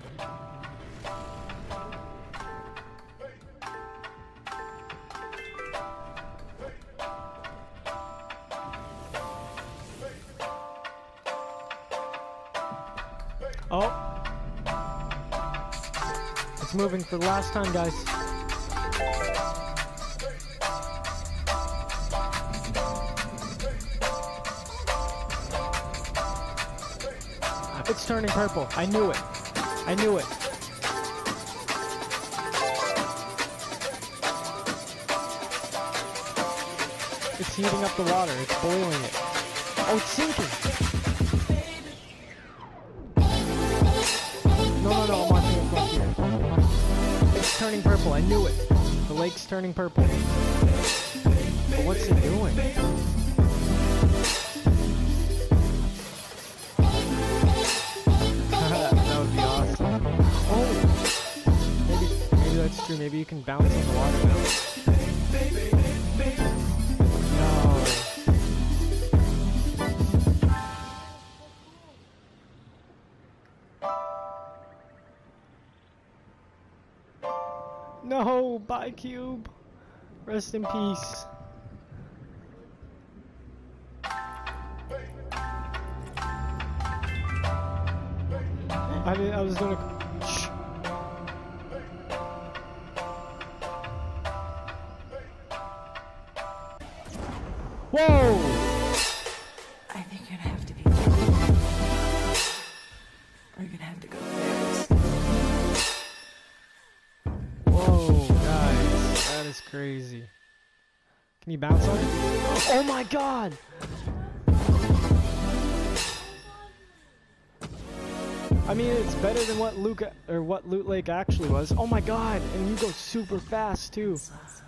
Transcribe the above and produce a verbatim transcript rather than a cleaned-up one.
Oh. It's moving for the last time, guys. It's turning purple. I knew it. I knew it. It's heating up the water. It's boiling it. Oh, it's sinking. No, no, no. I'm watching it from here. It's turning purple. I knew it. The lake's turning purple. But what's it doing? That's true. Maybe you can bounce on the water now. No. No, bye Cube. Rest in peace. I mean, I was gonna. Shh. Whoa! I think you're gonna have to be careful. Or you're gonna have to go fast. Whoa, guys, that is crazy. Can you bounce on it? Oh my god! I mean, it's better than what Luke or what Loot Lake actually was. Oh my god! And you go super fast too.